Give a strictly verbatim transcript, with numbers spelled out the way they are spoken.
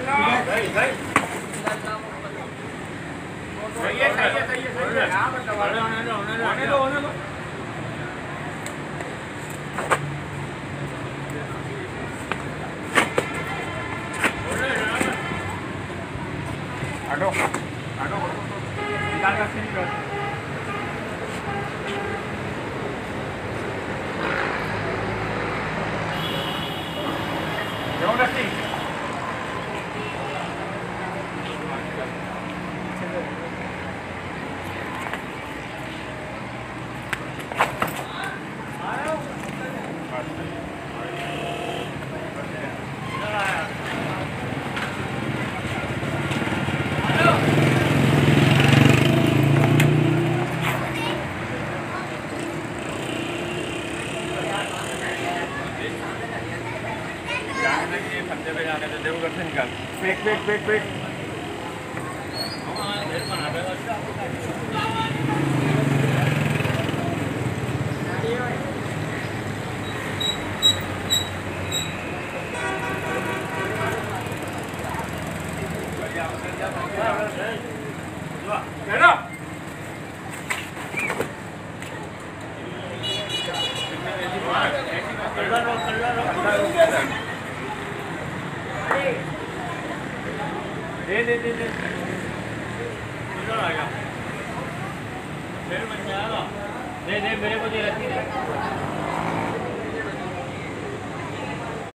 auto auto निकाल कर scene कर क्यों रखती फंदे पे जाने दे देवघर से निकाल फेंक फेंक फेंक फेंक दे दे दे दे इधर आएगा फिर बन जाएगा दे दे मेरे को दे रखी है